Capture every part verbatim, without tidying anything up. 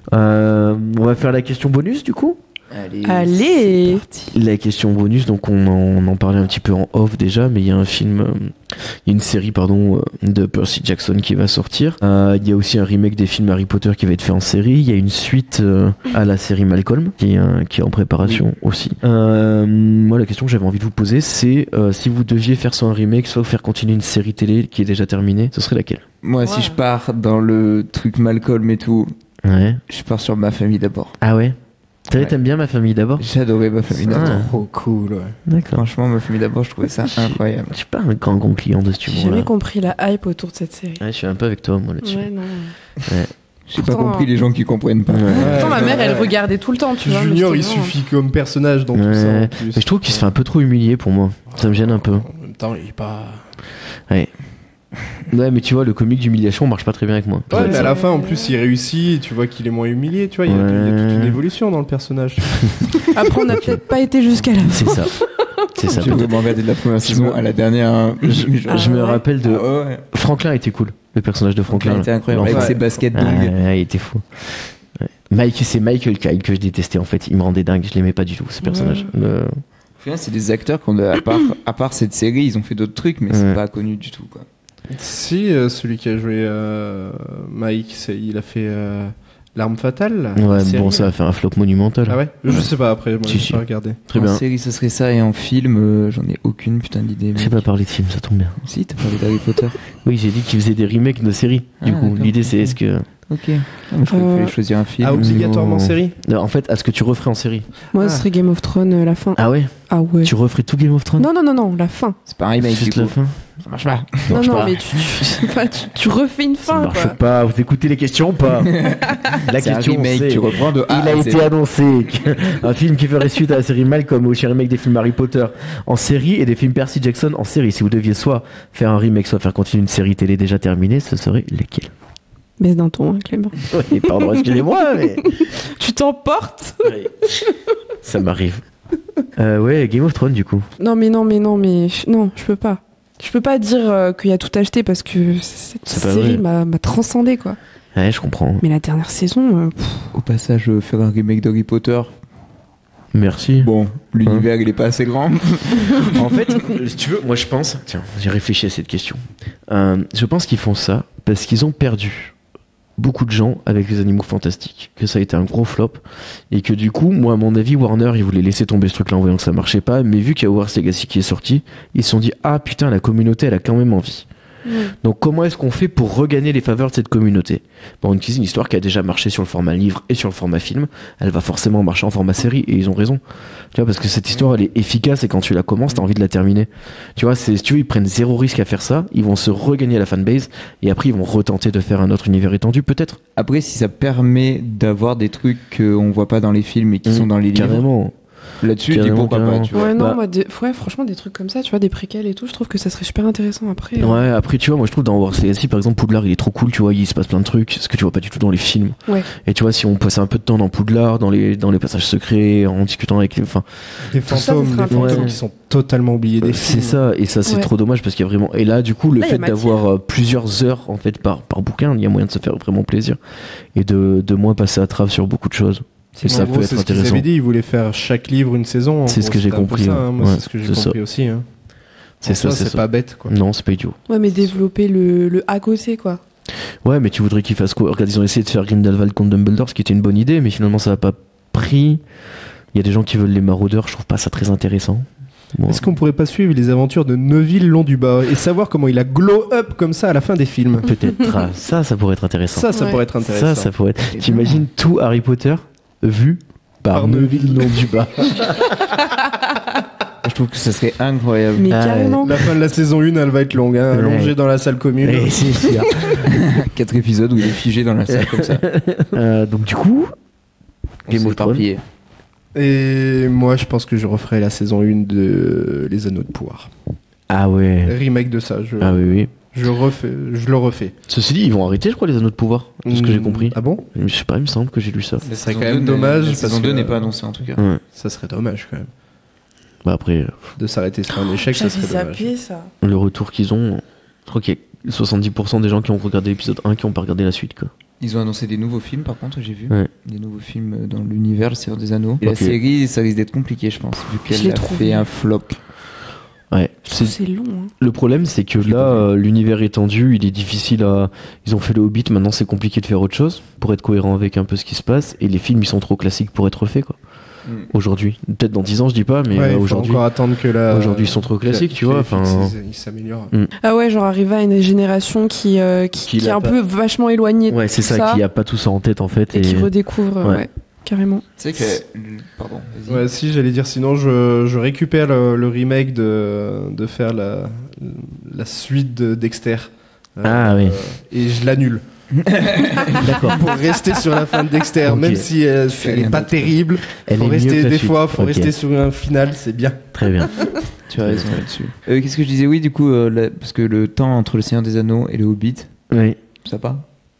Euh, on va faire la question bonus du coup. Allez, Allez. La question bonus, donc on en, on en parlait un petit peu en off déjà, mais il y a un film, euh, il y a une série pardon euh, de Percy Jackson qui va sortir. Euh, Il y a aussi un remake des films Harry Potter qui va être fait en série. Il y a une suite euh, à la série Malcolm qui est, euh, qui est en préparation oui. aussi. Euh, moi, la question que j'avais envie de vous poser, c'est euh, si vous deviez faire soit un remake, soit faire continuer une série télé qui est déjà terminée, ce serait laquelle? Moi, ouais. si je pars dans le truc Malcolm et tout, ouais. je pars sur Ma famille d'abord. Ah ouais? Ouais. T'aimes bien Ma famille d'abord? J'adorais Ma famille d'abord. Ah, trop cool, ouais. D'accord. Franchement, Ma famille d'abord, je trouvais ça incroyable. Je suis pas un grand, grand client de ce humour-là. J'ai jamais compris la hype autour de cette série. Ouais, je suis un peu avec toi, moi, là-dessus. Ouais, non. Ouais. J'ai pas compris les gens qui comprennent pas. Ouais. Pourtant, ma mère, elle regardait tout le temps, tu vois. Junior, il suffit comme personnage dans ouais. tout ça. En plus. Mais je trouve qu'il se fait un peu trop humilier pour moi. Ça me gêne un peu. En même temps, il est pas. Ouais. Ouais, mais tu vois, le comique d'humiliation marche pas très bien avec moi. Ouais, mais à la fin, en plus, il réussit. Tu vois qu'il est moins humilié. Tu vois, il y, a, ouais. il y a toute une évolution dans le personnage. Après, on n'a peut-être pas été jusqu'à la fin. C'est ça. C'est ça. J'ai vraiment regardé de la première saison à la dernière. Je, je, ah, je me ouais. rappelle de. Ah, ouais. Franklin était cool. Le personnage de Franklin. Il était incroyable avec ouais. ses baskets dingues. Ah, ouais, il était fou. Ouais. Mike, c'est Michael Kyle que je détestais en fait. Il me rendait dingue. Je l'aimais pas du tout, ce personnage. Ouais. Le... C'est des acteurs qu'on a, à part, à part cette série, ils ont fait d'autres trucs, mais ouais. c'est pas connu du tout, quoi. Si, euh, celui qui a joué euh, Mike, c'est, il a fait euh, L'Arme Fatale. Là, ouais, série, bon, ça a fait un flop monumental. Ah ouais? Je sais pas, après, moi, si, j'ai si. pas regardé. Très en bien. En série, ce serait ça, et en film, euh, j'en ai aucune putain d'idée. J'ai pas parlé de film, ça tombe bien. Si, t'as parlé d'Harry Potter. Oui, j'ai dit qu'ils faisaient des remakes de séries. Du ah, coup, l'idée c'est okay. est-ce que. Ok. Ah, je croyais qu'il fallait choisir un film. Ah, obligatoirement non. série? Non, en fait, à ce que tu referais en série. Moi, ah. ce serait Game of Thrones, euh, la fin. Ah ouais? Ah ouais. Tu referais tout Game of Thrones? Non, non, non, non, la fin. C'est pas un remake, juste du la coup. fin. Ça marche pas. Ça non, marche non, pas. mais tu, tu, tu, tu refais une fin, Ça marche quoi. pas. Vous écoutez les questions ou pas? La c'est question, un remake, c'est... tu reprends de A Il a à été Z. annoncé qu'un film qui ferait suite à la série Malcolm ou au remake des films Harry Potter en série et des films Percy Jackson en série. Si vous deviez soit faire un remake, soit faire continuer une série télé déjà terminée, ce serait lesquels? Baisse d'un ton, hein, Clément. Oui, pardon, excusez-moi, mais... Tu t'emportes. Oui. Ça m'arrive. Euh, ouais, Game of Thrones, du coup. Non, mais non, mais non, mais... Non, je peux pas. Je peux pas dire euh, qu'il y a tout acheté parce que cette C'est pas série vrai. m'a, m'a transcendé, quoi. Ouais, je comprends. Mais la dernière saison... Euh, pff, Au passage, euh, faire un remake d'Harry Potter. Merci. Bon, l'univers, il est pas assez grand. En fait, si tu veux, moi je pense... Tiens, j'ai réfléchi à cette question. Euh, je pense qu'ils font ça parce qu'ils ont perdu beaucoup de gens avec les Animaux Fantastiques, que ça a été un gros flop et que du coup, moi à mon avis, Warner ils voulaient laisser tomber ce truc là en voyant que ça marchait pas, mais vu qu'il y a Hogwarts Legacy qui est sorti, ils se sont dit ah putain, la communauté elle a quand même envie. Mmh. Donc comment est-ce qu'on fait pour regagner les faveurs de cette communauté? Bon, une cuisine, une histoire qui a déjà marché sur le format livre et sur le format film, elle va forcément marcher en format série et ils ont raison. Tu vois, parce que cette histoire elle est efficace et quand tu la commences t'as envie de la terminer. Tu vois, c'est, si tu veux, ils prennent zéro risque à faire ça, ils vont se regagner la fanbase et après ils vont retenter de faire un autre univers étendu peut-être. Après, si ça permet d'avoir des trucs qu'on voit pas dans les films et qui mmh, sont dans les livres. Carrément. Là-dessus, je dis pourquoi pas, tu vois. Ouais, non, bah, moi, des, ouais, franchement, des trucs comme ça, tu vois, des préquels et tout, je trouve que ça serait super intéressant après. Ouais, euh... après, tu vois, moi je trouve dans Hogwarts Legacy, par exemple, Poudlard il est trop cool, tu vois, il se passe plein de trucs, ce que tu vois pas du tout dans les films. Ouais. Et tu vois, si on passait un peu de temps dans Poudlard, dans les, dans les passages secrets, en discutant avec les. Enfin, les fantômes, ça, les fantômes ouais. qui sont totalement oubliés des C'est films. ça, et ça c'est ouais. trop dommage parce qu'il y a vraiment. Et là, du coup, le là, fait d'avoir euh, plusieurs heures en fait par, par bouquin, il y a moyen de se faire vraiment plaisir et de, de moins passer à travers sur beaucoup de choses. Et ça en peut gros, être c'est intéressant. C'est ce qu'ils avaient dit, ils voulaient faire chaque livre une saison. C'est ce que j'ai compris. Ça, hein. Moi, ouais, c'est ce que j'ai compris ça. aussi. Hein. C'est ça, ça, c'est, c'est ça. pas bête, quoi. Non, c'est pas idiot. Ouais, mais développer le, le à côté, quoi. Ouais, mais tu voudrais qu'ils fassent quoi? Regarde, ils ont essayé de faire Grindelwald contre Dumbledore, ce qui était une bonne idée, mais finalement ça n'a pas pris. Il y a des gens qui veulent les maraudeurs, je trouve pas ça très intéressant. Bon. Est-ce qu'on pourrait pas suivre les aventures de Neville Londubat et savoir comment il a glow up comme ça à la fin des films? Peut-être. ah, ça, ça pourrait être intéressant. Ça, ça ouais. pourrait être intéressant. Ça, ça pourrait être. T'imagines tout Harry Potter vu par, par Neville Londubat. Je trouve que ça serait incroyable. Mais ah, carrément. La fin de la saison un, elle va être longue, hein, allongée ouais. dans la salle commune. Et c'est sûr. Quatre épisodes où il est figé dans la salle comme ça. Euh, donc du coup, Game of Thrones. Et moi, je pense que je referai la saison un de Les Anneaux de Pouvoir. Ah ouais. Remake de ça. Je... Ah oui, oui. Je, refais, je le refais. Ceci dit, ils vont arrêter, je crois, les Anneaux de Pouvoir. C'est mmh, ce que j'ai compris. Ah bon? Je sais pas, il me semble que j'ai lu ça. Ce serait quand même dommage. La saison deux n'est pas annoncée en tout cas. Ouais. Ça serait dommage quand même. Bah après. De s'arrêter sur un échec, ça serait dommage. Zappé, ça. Le retour qu'ils ont, je crois qu'il y a soixante-dix pour cent des gens qui ont regardé l'épisode un qui n'ont pas regardé la suite, quoi. Ils ont annoncé des nouveaux films, par contre, j'ai vu. Ouais. Des nouveaux films dans l'univers, le Seigneur des Anneaux. Et Ok. la série, ça risque d'être compliqué, je pense, vu Je qu'elle l'ai a trouvé. fait un flop. Ouais. C'est C'est- long. Hein. Le problème, c'est que Je l'ai là, pas vu. euh, l'univers étendu, il est difficile à. Ils ont fait le Hobbit, maintenant c'est compliqué de faire autre chose pour être cohérent avec un peu ce qui se passe. Et les films, ils sont trop classiques pour être faits, quoi. Mm. Aujourd'hui. Peut-être dans dix ans, je dis pas, mais Ouais, euh, il faut aujourd'hui. encore attendre que la. Aujourd'hui, ils sont trop classiques, que tu vois, les films, enfin- ils- Ils s'améliorent. Ah ouais, genre arriver à une génération qui, euh, qui, Qui qui est l'a un pas. peu vachement éloignée de Ouais, c'est tout ça, qui a pas tout ça en tête, en fait. et, Et, qui redécouvre, euh, Ouais. ouais, carrément. C'est vrai que. Pardon, vas-y. Ouais, si, j'allais dire, sinon je, je récupère le, le remake de, de faire la, la suite de Dexter. Euh, Ah, oui. Et je l'annule. D'accord. Pour rester sur la fin de Dexter, Ok. même si euh, Fais elle est rien pas d'autre. terrible. Elle Faut est mieux rester que la des suite. fois, faut Ok. rester sur un final, c'est bien. Très bien. Tu as raison là-dessus. Euh, Qu'est-ce que je disais? Oui, du coup, euh, la- parce que le temps entre le Seigneur des Anneaux et le Hobbit, Oui. ça part?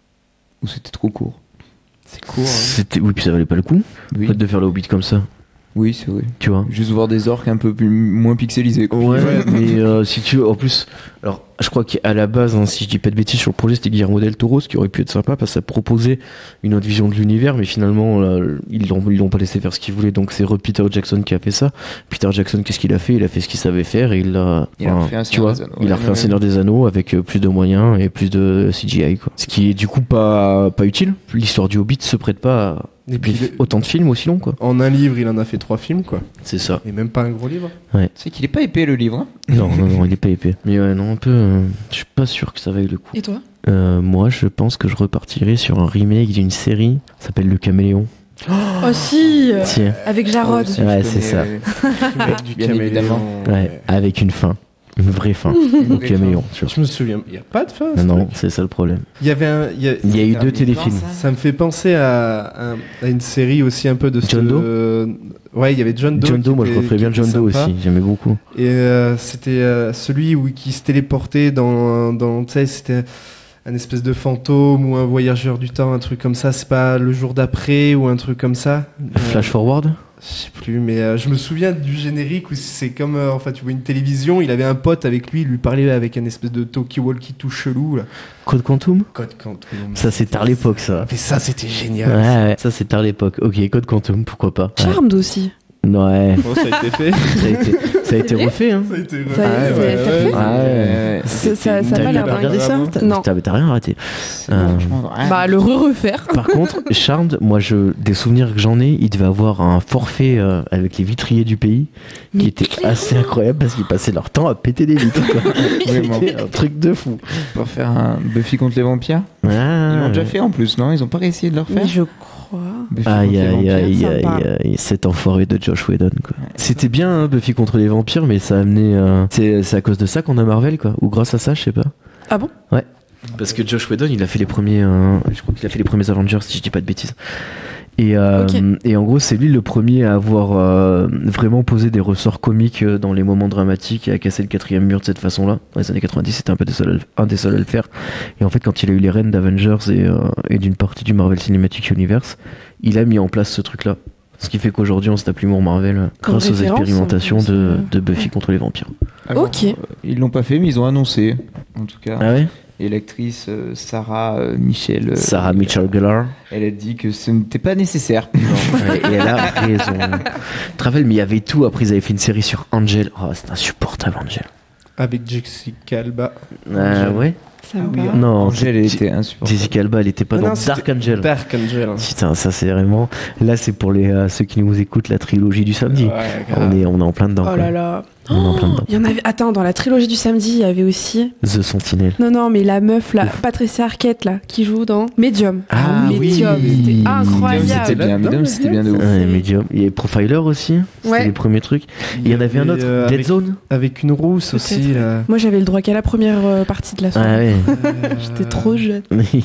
Ou c'était trop court? C'est court. hein. C'était... Oui, puis ça valait pas le coup. Oui, En fait, de faire le Hobbit comme ça, oui, c'est vrai. tu vois. Juste voir des orques un peu plus, moins pixelisés. quoi. Ouais, Ouais. mais euh, si tu veux, en plus, alors je crois qu'à la base, hein, si je dis pas de bêtises sur le projet, c'était Guillermo del Toro, ce qui aurait pu être sympa parce que ça proposait une autre vision de l'univers, mais finalement, là, ils l'ont ils l'ont pas laissé faire ce qu'ils voulaient, donc c'est re Peter Jackson qui a fait ça. Peter Jackson, qu'est-ce qu'il a fait? Il a fait ce qu'il savait faire et il a, Il a enfin, refait un tu Seigneur vois, des Anneaux, il a ouais, refait ouais. un Seigneur des Anneaux avec euh, plus de moyens et plus de C G I, quoi. Ce qui est du coup pas pas utile. L'histoire du Hobbit se prête pas à Et puis, des- autant de films aussi longs, quoi. en un livre, il en a fait trois films, quoi. C'est ça. Et même pas un gros livre. C'est qu'il est pas épais le livre. hein. Non, non, non, il est pas épais. Mais ouais, non, un peu. euh, je suis pas sûr que ça vaille le coup. Et toi? Euh, moi, je pense que je repartirai sur un remake d'une série. Ça s'appelle Le Caméléon. Oh si, euh, Tiens, avec Jarod. Oh, si, Ouais, je c'est ça. connais, Remake du bien Caméléon. évidemment. ouais, avec une fin. Une vraie fin. Au vraie Caméléon, tu vois. Je me souviens, il n'y a pas de fin. ce Non, non, truc. c'est ça le problème. Il y avait un. il y a- Il y a eu deux terminé téléfilms. quand, ça Ça me fait penser à, à, à une série aussi un peu de John ce- Doe euh, Ouais, il y avait John Doe. John qui Doe, moi je était- referais qui bien était John Doe sympa. aussi. J'aimais beaucoup. Et euh, c'était euh, celui où qui se téléportait dans, dans tu sais, c'était un espèce de fantôme ou un voyageur du temps, un truc comme ça. C'est pas le jour d'après ou un truc comme ça. Euh, Flash Forward. Je sais plus, mais euh, je me souviens du générique où c'est comme, euh, enfin, tu vois une télévision. Il avait un pote avec lui, il lui parlait avec un espèce de talkie-walkie tout chelou là. Code Quantum. Code Quantum. Ça, c'est tard l'époque, ça. Mais ça, c'était Ouais, génial. ouais, ça c'est tard l'époque. Ok, Code Quantum, pourquoi pas. Ouais. Charmed aussi. Ouais, Bon, ça a été fait. ça a été, ça a été vrai refait, hein. Ça a été Ça y est, refait. c'est- Ouais, t'as ouais, fait ouais. Ah ouais. Ouais, Ça- ça- ça a T'as pas l'air pas dingue. regardé ça? T'as- Non. T'as t'as rien raté. c'est Euh, franchement, ouais. Bah le re-refaire. Par contre, Charmed, moi, je, des souvenirs que j'en ai, il devait avoir un forfait euh, avec les vitriers du pays qui Mais était clairement. assez incroyable parce qu'ils passaient leur temps à péter des vitres. quoi. Vraiment. C'était un truc de fou. Pour faire un Buffy contre les vampires. Ah, Ils l'ont déjà fait en plus, non? Ils ont pas réussi de le refaire? Mais je crois. Buffy Aïe contre les aïe vampires. aïe ça me aïe parle. aïe, cet enfoiré de Josh Whedon quoi. C'était bien hein, Buffy contre les vampires, mais ça a amené. euh, C'est c'est à cause de ça qu'on a Marvel quoi, ou grâce à ça, je sais pas. Ah bon? Parce que Josh Whedon, il a fait les premiers, euh, je crois qu'il a fait les premiers Avengers, si je dis pas de bêtises. Et, euh, Ok. et en gros, c'est lui le premier à avoir euh, vraiment posé des ressorts comiques euh, dans les moments dramatiques et à casser le quatrième mur de cette façon-là. Dans les années quatre-vingt-dix, c'était un peu des seuls à le- un des seuls à le faire. Et en fait, quand il a eu les rênes d'Avengers et, euh, et d'une partie du Marvel Cinematic Universe, il a mis en place ce truc-là. Ce qui fait qu'aujourd'hui, on se tape l'humour Marvel euh, Comme grâce aux référence, expérimentations en plus, de, euh. de Buffy contre les vampires. Alors, Ok. euh, ils l'ont pas fait, mais ils ont annoncé, en tout cas. Ah ouais Et l'actrice euh, Sarah euh, Michel. euh, Sarah Mitchell Gellar. Elle a dit que ce n'était pas nécessaire. Ouais, et elle a raison. Tu te rappelles, mais il y avait tout. Après, ils avaient fait une série sur Angel. Oh, c'est insupportable, Angel. Avec Jessica Alba. Ah Angel. ouais Ça me Ah oui, parle. Non, Angel, elle J- était insupportable. Jessica Alba, elle était pas Ah dans non, c'était Dark Angel. Dark Angel. hein. Putain, ça c'est vraiment. Là, c'est pour les euh, ceux qui nous écoutent la trilogie du samedi. Ouais, grave. on est, on est en plein dedans. Oh quoi. là là. On est en plein dedans. Il y en avait. Attends, dans la trilogie du samedi, il y avait aussi. The Sentinel. Non, non, mais la meuf là, Patricia Arquette là, qui joue dans Medium. Ah oui. Medium, c'était incroyable. Medium, c'était bien. Là-dedans, Medium, c'était bien de ouf. Ouais, Medium. Il y avait Profiler aussi. C'était Ouais. les premiers trucs. Il y en avait un autre. euh, Dead avec, Zone. avec une rousse aussi. Peut-être. Là. Moi, j'avais le droit qu'à la première euh, partie de la Ah soirée. ouais. J'étais trop jeune.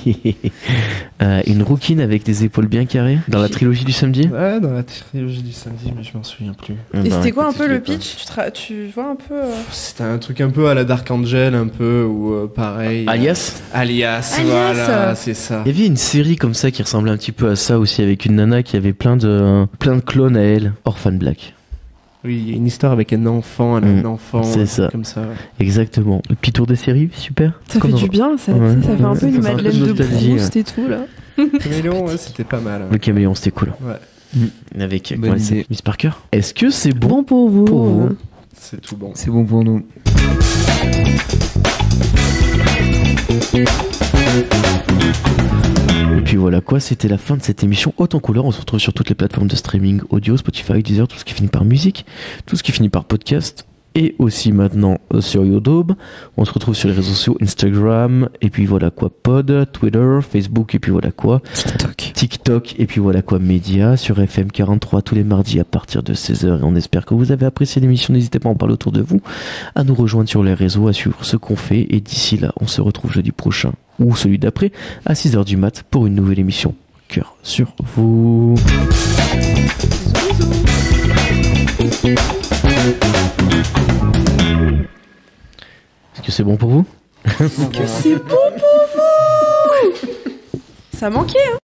Euh, une rouquine avec des épaules bien carrées dans la trilogie du samedi. Ouais, dans la trilogie du samedi, mais je m'en souviens plus. Et Bah, c'était quoi un écoute, peu je le l'ai pas. pitch tu, tra- tu vois un peu. euh, C'était un truc un peu à la Dark Angel, un peu, ou euh, pareil. Alias. Alias, Alias. voilà, c'est ça. Il y avait une série comme ça qui ressemblait un petit peu à ça aussi avec une nana qui avait plein de plein de clones à elle. Orphan Black. Oui, il y a une histoire avec un enfant, elle a Mm. un enfant, C'est un ça. truc comme ça. ouais. Exactement. Le petit tour des séries, super. Ça fait Qu'on du aura- bien, ça, Ouais. tu sais, ça fait un peu Ça une fait un peu de Madeleine de nostalgie, Proust et tout là. Caméléon, ouais, c'était pas mal. Le ouais. caméléon, c'était cool. Ouais. Avec Bonne comment elle s'appelle idée. Miss Parker. Est-ce que c'est bon, Bon pour vous. pour vous euh. C'est tout bon. C'est bon pour nous. Et puis voilà quoi, c'était la fin de cette émission Haute en couleur. On se retrouve sur toutes les plateformes de streaming audio, Spotify, Deezer, tout ce qui finit par musique, tout ce qui finit par podcast, et aussi maintenant euh, sur YouTube. On se retrouve sur les réseaux sociaux Instagram, et puis voilà quoi, Pod, Twitter, Facebook, et puis voilà quoi, TikTok. TikTok, et puis voilà quoi, Média, sur F M quarante-trois tous les mardis à partir de seize heures. Et on espère que vous avez apprécié l'émission. N'hésitez pas à en parler autour de vous, à nous rejoindre sur les réseaux, à suivre ce qu'on fait. Et d'ici là, on se retrouve jeudi prochain, ou celui d'après, à six heures du mat pour une nouvelle émission. Cœur sur vous. Est-ce que c'est bon pour vous? C'est bon pour vous. Ça manquait, hein.